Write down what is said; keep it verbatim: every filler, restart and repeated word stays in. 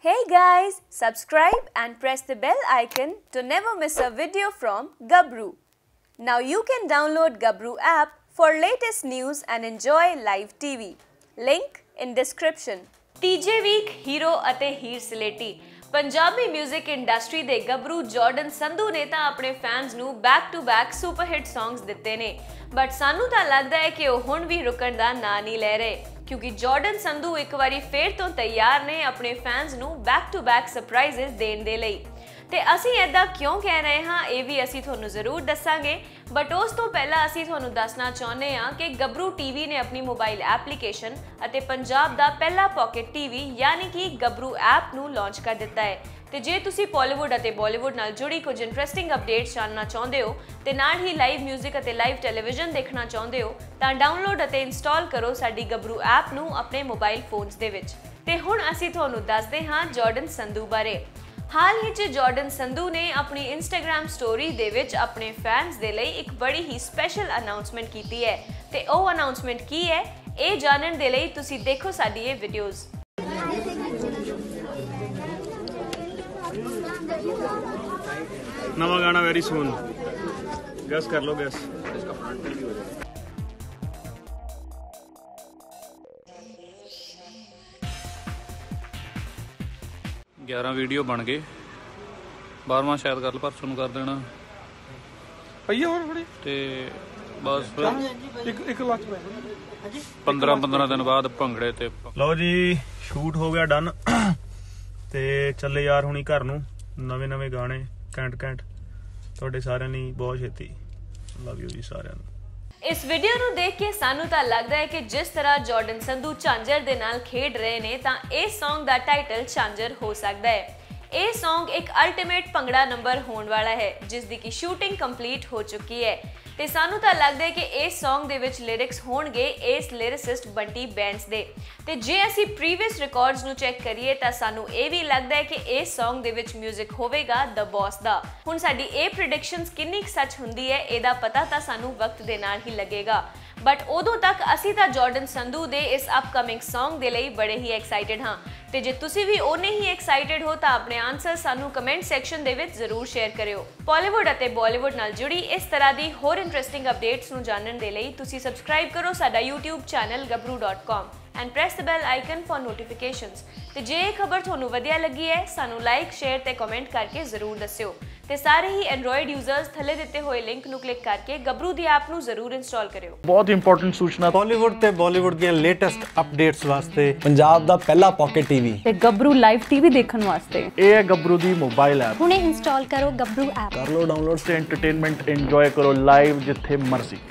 Hey guys, subscribe and press the bell icon to never miss a video from Gabru. Now you can download Gabru app for latest news and enjoy live T V. Link in description. ਤੀਜੇ week hero ਅਤੇ ਹੀਰ ਸਲੇਟੀ Punjabi 뮤직 industry ਦੇ ਗੱਭਰੂ Jordan Sandhu ਨੇ ਤਾਂ ਆਪਣੇ fans ਨੂੰ back to back super hit songs ਦਿੱਤੇ ਨੇ ਬਟ ਸਾਨੂੰ ਤਾਂ ਲੱਗਦਾ ਹੈ ਕਿ ਉਹ ਹੁਣ ਵੀ ਰੁਕਣ ਦਾ ਨਾਂ ਨਹੀਂ ਲੈ ਰਹੇ ਕਿਉਂਕਿ ਜਾਰਡਨ ਸੰਧੂ ਇੱਕ ਵਾਰੀ ਫੇਰ ਤੋਂ ਤਿਆਰ ਨੇ ਆਪਣੇ ਫੈਨਸ ਨੂੰ ਬੈਕ ਟੂ ਬੈਕ ਸਰਪ੍ਰਾਈਜ਼ਸ ਦੇਣ ਦੇ ਲਈ ਤੇ ਅਸੀਂ ਐਦਾਂ ਕਿਉਂ ਕਹਿ ਰਹੇ ਹਾਂ ਇਹ ਵੀ ਅਸੀਂ ਤੁਹਾਨੂੰ ਜ਼ਰੂਰ ਦੱਸਾਂਗੇ ਬਟ ਉਸ ਤੋਂ ਪਹਿਲਾਂ ਅਸੀਂ ਤੁਹਾਨੂੰ ਦੱਸਣਾ ਚਾਹੁੰਦੇ ਹਾਂ ਕਿ ਗੱਭਰੂ ਟੀਵੀ ਨੇ ਆਪਣੀ ਮੋਬਾਈਲ ਐਪਲੀਕੇਸ਼ਨ ਅਤੇ ਪੰਜਾਬ ਦਾ ਪਹਿਲਾ ਪਾਕਟ ਟੀਵੀ ਯਾਨੀ ਕਿ ਗੱਭਰੂ ਐਪ ਨੂੰ ਲਾਂਚ ਕਰ ਦਿੱਤਾ ਹੈ ਤੇ ਜੇ ਤੁਸੀਂ ਬਾਲੀਵੁੱਡ ਅਤੇ ਬਾਲੀਵੁੱਡ ਨਾਲ ਜੁੜੀ ਕੁਝ ਇੰਟਰਸਟਿੰਗ ਅਪਡੇਟਸ ਜਾਣਨਾ ਚਾਹੁੰਦੇ ਹੋ ਤੇ ਨਾਲ ਹੀ ਲਾਈਵ 뮤직 ਅਤੇ ਲਾਈਵ ਟੈਲੀਵਿਜ਼ਨ ਦੇਖਣਾ ਚਾਹੁੰਦੇ ਹੋ ਤਾਂ ਡਾਊਨਲੋਡ ਅਤੇ ਇੰਸਟਾਲ ਕਰੋ ਸਾਡੀ ਗੱਭਰੂ ਐਪ ਨੂੰ ਆਪਣੇ ਮੋਬਾਈਲ ਫੋਨਸ ਦੇ ਵਿੱਚ ਤੇ ਹੁਣ ਅਸੀਂ ਤੁਹਾਨੂੰ ਦੱਸਦੇ ਹਾਂ ਜਾਰਡਨ ਸੰਧੂ ਬਾਰੇ हाल ही च जार्डन संधू ने अपनी इंस्टाग्राम स्टोरी दे विच अपने फैंस दे लई एक बड़ी ही स्पेशल अनाउंसमेंट कीती है ते ओह अनाउंसमेंट की है ए जानन दे लई तुसी देखो साडी ये वीडियोस नवा गाना वेरी सून गैस कर लो गैस ग्यारह वीडियो बन गए बारहवां शायद कर परसों कर देना भैया और थोड़ी ते बस एक एक लाख पंद्रह पंद्रह दिन बाद भंगड़े ते लो जी शूट हो गया डन ते चले यार हुणी घर नूं नवे नवे गाने कैंट कैंट तुहाडे सारिਆਂ ਲਈ बहुत छेती लव यू जी सारिਆਂ ਨੂੰ इस वीडियो ਨੂੰ देख के सानू ਤਾਂ लगता है कि जिस तरह जार्डन संधू झांझर ਦੇ ਨਾਲ ਖੇਡ ਰਹੇ ਨੇ ਤਾਂ ਇਸ Song ਦਾ ਟਾਈਟਲ ਝਾਂਜਰ ਹੋ ਸਕਦਾ ਹੈ ਇਹ Song ਇੱਕ ਅਲਟੀਮੇਟ ਭੰਗੜਾ ਨੰਬਰ ਹੋਣ ਵਾਲਾ ਹੈ ਜਿਸ ਦੀ ਕੀ ਸ਼ੂਟਿੰਗ ਕੰਪਲੀਟ ਹੋ ਚੁੱਕੀ ਹੈ ਤੇ ਸਾਨੂੰ ਤਾਂ ਲੱਗਦਾ ਹੈ ਕਿ ਇਸ Song ਦੇ ਵਿੱਚ ਲਿਰਿਕਸ ਹੋਣਗੇ ਇਸ ਲਿਰਿਸਿਸਟ ਬੰਟੀ ਬੈਂਸ ਦੇ ਤੇ ਜੇ ਅਸੀਂ ਪ੍ਰੀਵੀਅਸ ਰਿਕਾਰਡਸ ਨੂੰ ਚੈੱਕ ਕਰੀਏ ਤਾਂ ਸਾਨੂੰ ਇਹ ਵੀ ਲੱਗਦਾ ਹੈ ਕਿ ਇਸ Song ਦੇ ਵਿੱਚ 뮤직 ਹੋਵੇਗਾ ਦ ਬੌਸ ਦਾ ਹੁਣ ਸਾਡੀ ਇਹ ਪ੍ਰੈਡਿਕਸ਼ਨਸ ਕਿੰਨੀ ਕੁ ਸੱਚ ਹੁੰਦੀ ਹੈ ਇਹਦਾ ਪਤਾ ਤਾਂ ਸਾਨੂੰ ਵਕਤ ਦੇ ਨਾਲ ਹੀ ਲੱਗੇਗਾ ਬਟ ਉਦੋਂ ਤੱਕ ਅਸੀਂ ਤਾਂ ਜਾਰਡਨ ਸੰਧੂ ਦੇ ਇਸ ਅਪਕਮਿੰਗ Song ਦੇ ਲਈ ਬੜੇ ਹੀ ਐਕਸਾਈਟਿਡ ਹਾਂ ਤੇ ਜੇ ਤੁਸੀਂ ਵੀ ਉਹਨੇ ਹੀ ਐਕਸਾਈਟਿਡ ਹੋ ਤਾਂ ਆਪਣੇ ਆਨਸਰ ਸਾਨੂੰ ਕਮੈਂਟ ਸੈਕਸ਼ਨ ਦੇ ਵਿੱਚ ਜ਼ਰੂਰ ਸ਼ੇਅਰ ਕਰਿਓ ਬਾਲੀਵੁੱਡ ਅਤੇ ਬਾਲੀਵੁੱਡ ਨਾਲ ਜੁੜੀ ਇਸ ਤਰ੍ਹਾਂ ਦੀ ਹੋਰ ਇੰਟਰਸਟਿੰਗ ਅਪਡੇਟਸ ਨੂੰ ਜਾਣਨ ਦੇ ਲਈ ਤੁਸੀਂ ਸਬਸਕ੍ਰਾਈਬ ਕਰੋ ਸਾਡਾ YouTube channel gabru dot com and press the bell icon for notifications ਤੇ ਜੇ ਇਹ ਖਬਰ ਤੁਹਾਨੂੰ ਵਧੀਆ ਲੱਗੀ ਹੈ ਸਾਨੂੰ ਲਾਈਕ ਸ਼ੇਅਰ ਤੇ ਕਮੈਂਟ ਕਰਕੇ ਜ਼ਰੂਰ ਦੱਸਿਓ ਤੇ ਸਾਰੇ ਹੀ ਐਂਡਰੋਇਡ ਯੂਜ਼ਰਸ ਥੱਲੇ ਦਿੱਤੇ ਹੋਏ ਲਿੰਕ ਨੂੰ ਕਲਿੱਕ ਕਰਕੇ ਗੱਭਰੂ ਦੀ ਐਪ ਨੂੰ ਜ਼ਰੂਰ ਇੰਸਟਾਲ ਕਰਿਓ ਬਹੁਤ ਇੰਪੋਰਟੈਂਟ ਸੂਚਨਾ ਬਾਲੀਵੁੱਡ ਤੇ ਬਾਲੀਵੁੱਡ ਦੀਆਂ ਲੇਟੈਸਟ ਅਪਡੇਟਸ ਵਾਸਤੇ ਪੰਜਾਬ ਦਾ ਪਹਿਲਾ ਪਾਕਟ ਟੀਵੀ ਤੇ ਗੱਭਰੂ ਲਾਈਵ ਟੀਵੀ ਦੇਖਣ ਵਾਸਤੇ ਇਹ ਹੈ ਗੱਭਰੂ ਦੀ ਮੋਬਾਈਲ ਐਪ ਹੁਣੇ ਇੰਸਟਾਲ ਕਰੋ ਗੱਭਰੂ ਐਪ ਕਰ ਲਓ ਡਾਊਨਲੋਡ ਤੇ ਐਂਟਰਟੇਨਮੈਂਟ ਇੰਜੋਏ ਕਰੋ ਲਾਈਵ ਜਿੱਥੇ ਮਰਜ਼ੀ।